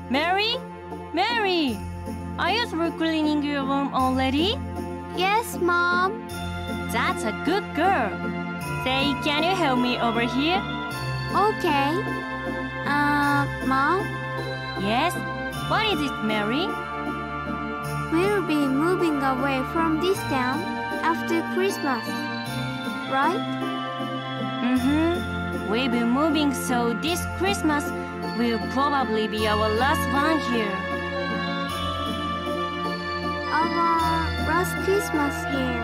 Mary? Mary! Are you through cleaning your room already? Yes, Mom. That's a good girl. Say, can you help me over here? Okay. Mom? Yes? What is it, Mary? We'll be moving away from this town after Christmas, right? We'll be moving, so this Christmas will probably be our last one here. Our last Christmas here.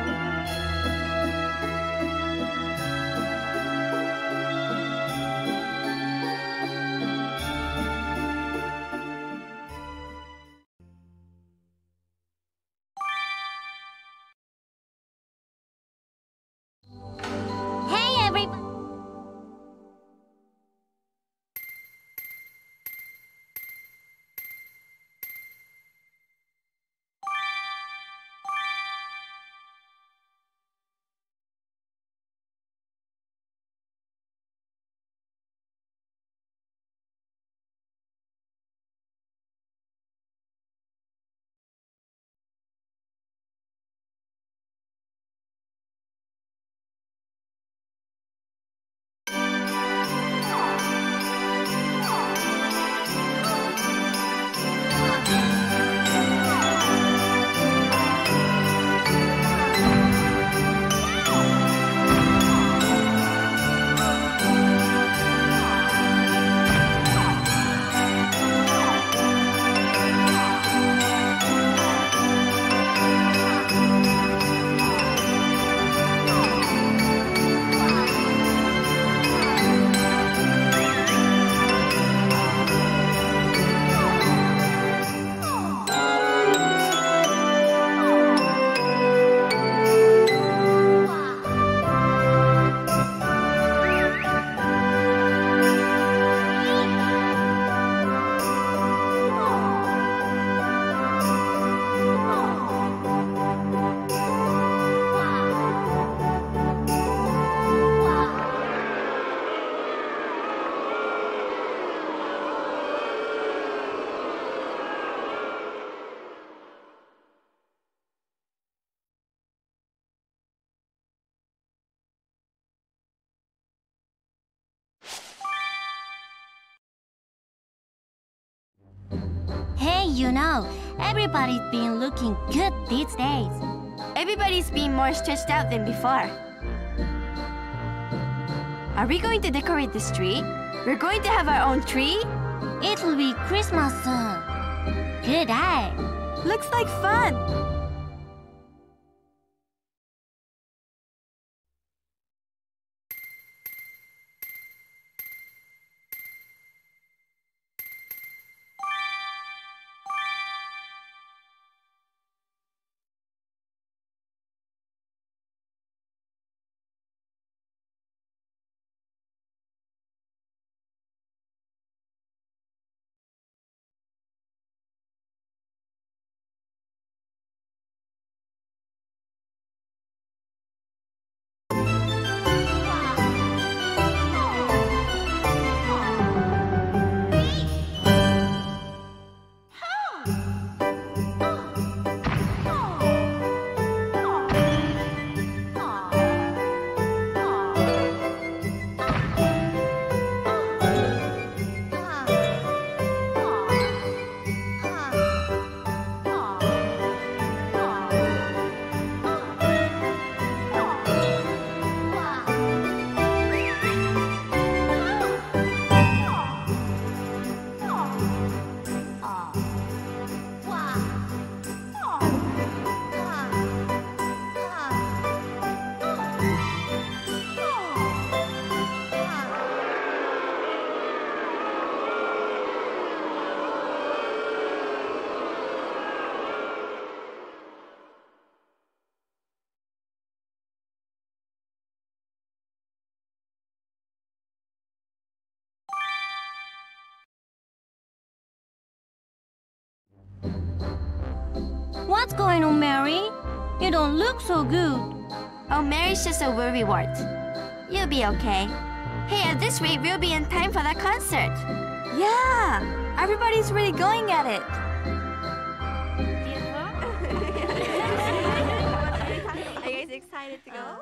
Hey, everybody! Hey, everybody's been looking good these days. Everybody's been more stretched out than before. Are we going to decorate this tree? We're going to have our own tree? It will be Christmas soon. Good eye. Looks like fun! What's going on, Mary? You don't look so good. Oh, Mary's just a worrywart. You'll be okay. Hey, at this rate, we'll be in time for the concert. Yeah! Everybody's really going at it. Are you guys excited to go?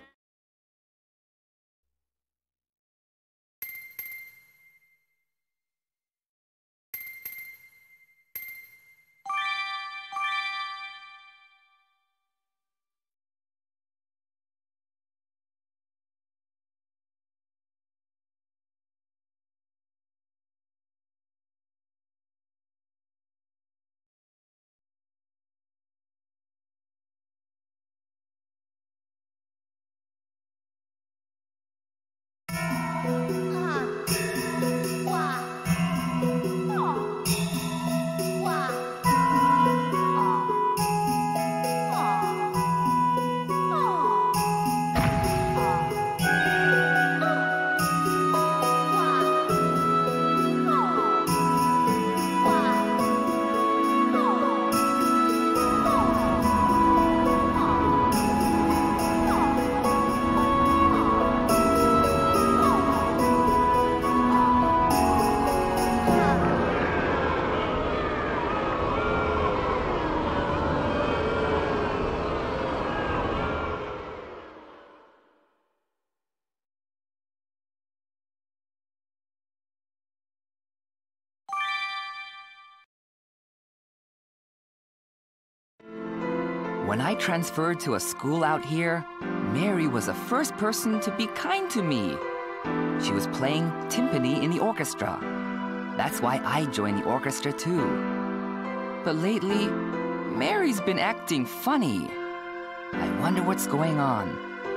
When I transferred to a school out here, Mary was the first person to be kind to me. She was playing timpani in the orchestra. That's why I joined the orchestra too. But lately, Mary's been acting funny. I wonder what's going on.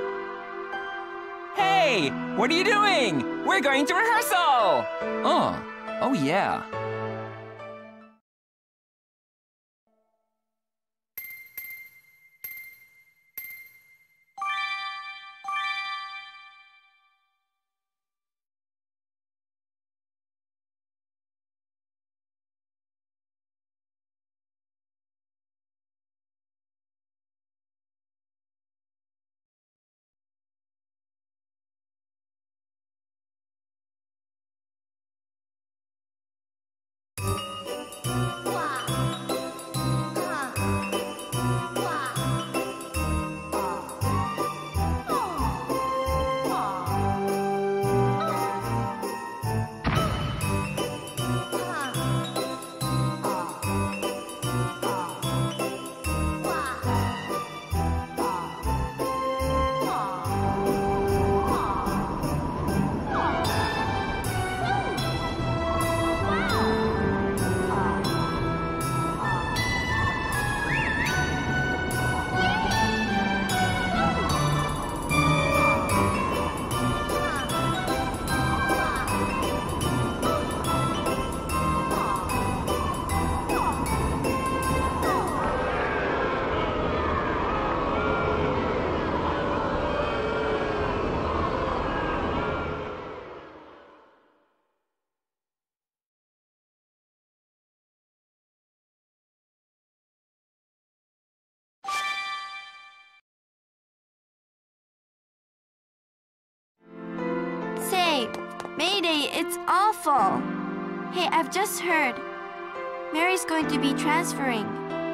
Hey, what are you doing? We're going to rehearsal! Oh yeah. Say, Mayday, it's awful. Hey, I've just heard. Mary's going to be transferring.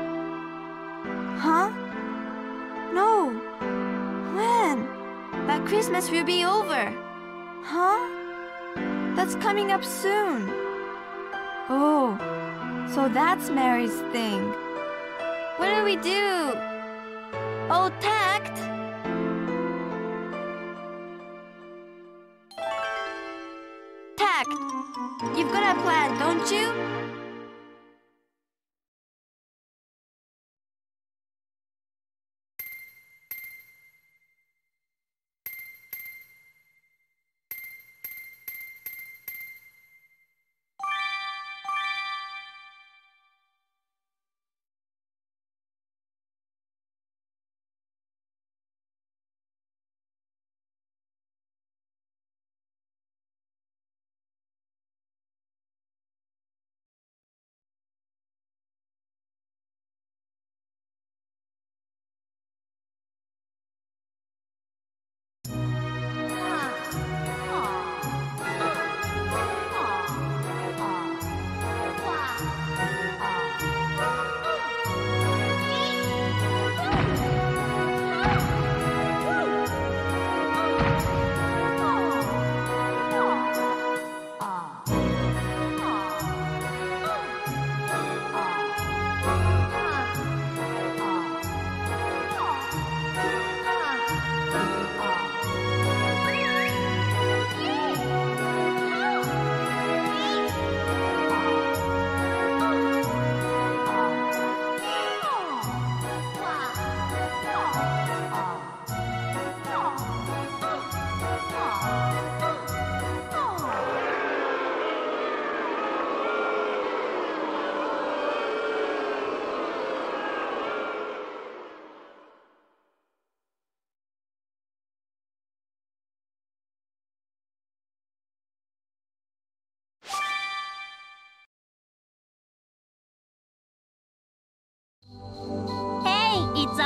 Huh? No. When? But Christmas will be over. Huh? That's coming up soon. Oh, so that's Mary's thing. What do we do? Oh, tact. Tact. You've got a plan, don't you?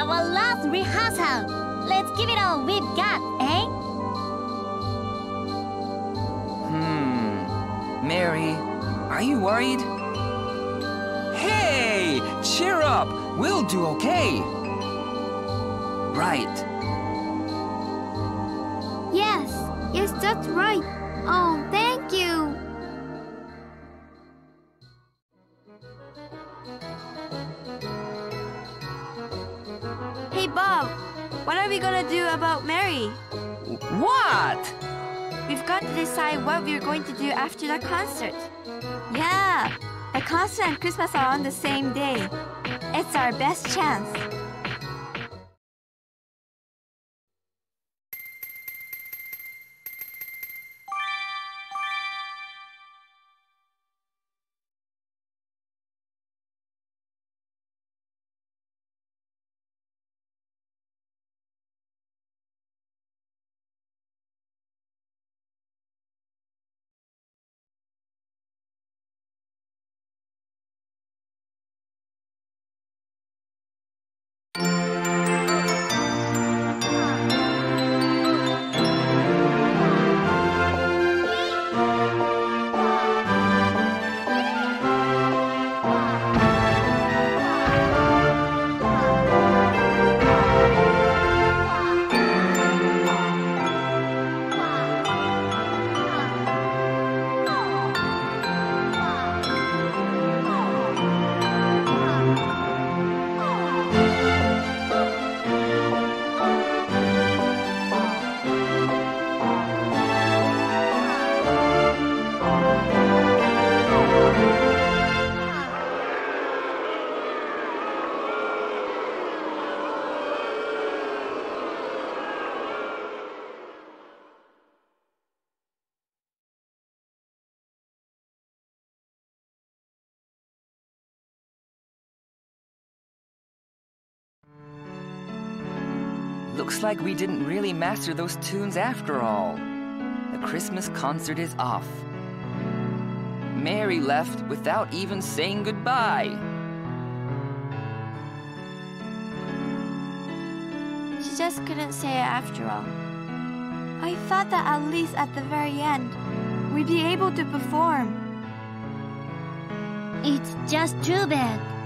our last rehearsal. Let's give it all we've got, eh? Mary, are you worried? Hey, cheer up. We'll do okay. Right. Yes, that's right. Oh, thank you. Hey, Bob, what are we gonna do about Mary? What? We've got to decide what we're going to do after the concert. Yeah, the concert and Christmas are on the same day. It's our best chance. Looks like we didn't really master those tunes after all. The Christmas concert is off. Mary left without even saying goodbye. She just couldn't say it after all. I thought that at least at the very end, we'd be able to perform. It's just too bad.